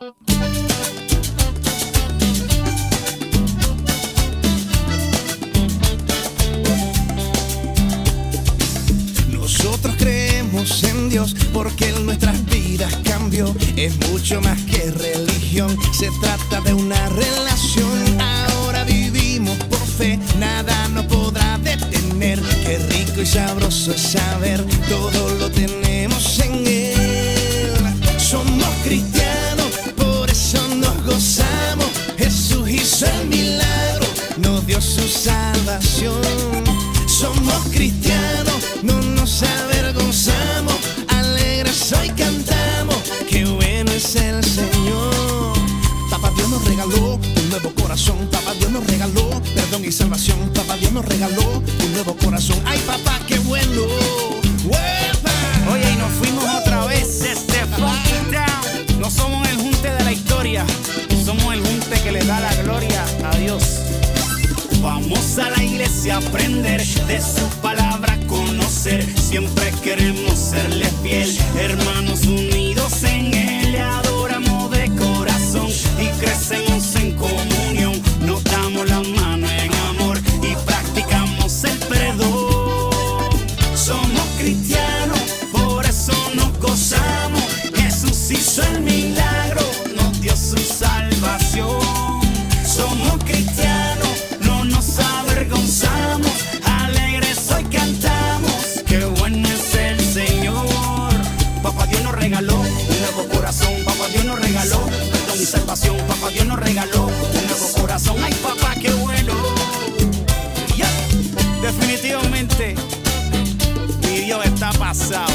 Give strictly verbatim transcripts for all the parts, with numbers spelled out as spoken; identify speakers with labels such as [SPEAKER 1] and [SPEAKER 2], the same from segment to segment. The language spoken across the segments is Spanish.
[SPEAKER 1] Nosotros creemos en Dios porque en nuestras vidas cambió. Es mucho más que religión, se trata de una relación. Ahora vivimos por fe, nada nos podrá detener. Qué rico y sabroso es saber, todo lo tenemos en Él. Somos cristianos, por eso nos gozamos. Jesús hizo el milagro, nos dio su salvación. Somos cristianos, no nos avergonzamos, alegres hoy cantamos, qué bueno es el Señor. Papá Dios nos regaló un nuevo corazón, Papá Dios nos regaló perdón y salvación, Papá Dios nos regaló un nuevo corazón. Ay papá, qué bueno. ¡Uepa!
[SPEAKER 2] Oye, y nos fuimos otra vez desde Funky Town. No somos el junte de la historia, somos el junte que le da la gloria a Dios. Vamos a la iglesia a aprender de su palabra, conocer. Siempre queremos serle fiel, hermanos unidos en Él. Le adoramos de corazón y crecemos en comunión. Nos damos la mano en amor y practicamos el perdón. Somos cristianos, por eso nos gozamos. Jesús hizo el milagro, nos dio su salvación. Somos cristianos, no nos avergonzamos, alegres hoy cantamos, qué bueno es el Señor. Papá Dios nos regaló un nuevo corazón, Papá Dios nos regaló perdón y salvación, Papá Dios nos regaló un nuevo corazón. Ay papá, qué bueno. Yeah. Definitivamente mi Dios está pasado.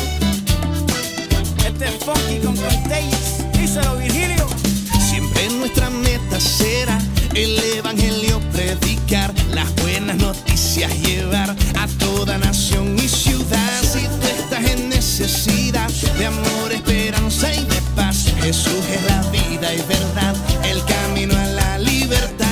[SPEAKER 2] Este es Funky con Contagious. Díselo, Virgilio.
[SPEAKER 1] Siempre nuestra meta será el evangelio predicar, las buenas noticias llevar a toda nación y ciudad. Si tú estás en necesidad de amor, esperanza y de paz, Jesús es la vida y verdad, el camino a la libertad.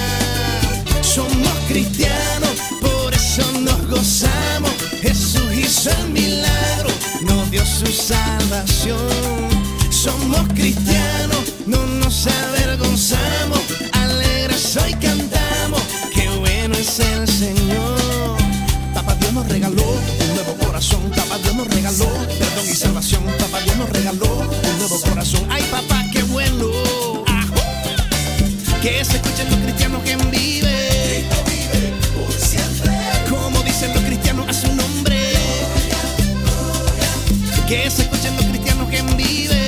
[SPEAKER 1] Somos cristianos, por eso nos gozamos. Jesús hizo el milagro, nos dio su salvación. Somos cristianos, no nos avergonzamos, alegres hoy cantamos, qué bueno es el Señor. Papá Dios nos regaló un nuevo corazón, Papá Dios nos regaló perdón y salvación, Papá Dios nos regaló un nuevo corazón. Ay papá, qué bueno. ¡Ajú! Que se escuchen los cristianos que viven, Cristo vive por siempre. Como dicen los cristianos a su nombre. Que se escuchen los cristianos que viven,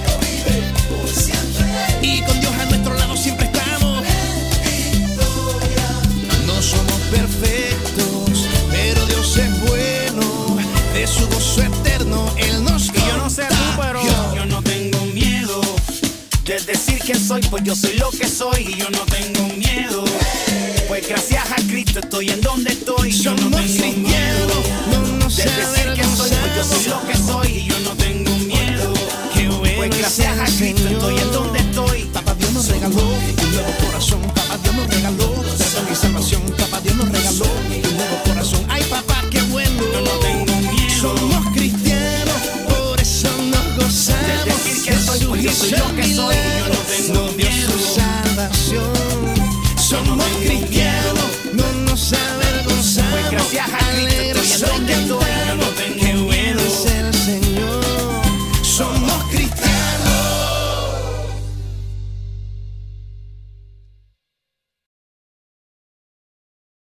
[SPEAKER 1] y con Dios a nuestro lado siempre estamos. No somos perfectos, pero Dios es bueno, de su gozo eterno Él nos
[SPEAKER 2] contagió. Y yo no sé tú, pero yo no tengo miedo de decir que soy, pues yo soy lo que soy. Y yo no tengo miedo, pues gracias a Cristo estoy en donde estoy. Yo no tengo miedo de decir que soy, pues yo soy lo que soy. Y yo no tengo miedo, pues gracias a Cristo estoy en donde estoy.
[SPEAKER 1] Papá Dios nos regaló un nuevo corazón, Papá Dios nos regaló perdón y salvación, Papá Dios nos regaló un nuevo corazón. Ay papá, qué bueno.
[SPEAKER 2] Yo no tengo miedo,
[SPEAKER 1] somos cristianos, por eso nos gozamos.
[SPEAKER 2] De decir que soy, pues yo soy lo que soy. Yo no tengo miedo,
[SPEAKER 1] su salvación. Somos cristianos, no nos avergonzamos,
[SPEAKER 2] pues gracias a Cristo estoy en donde estoy. Yo no tengo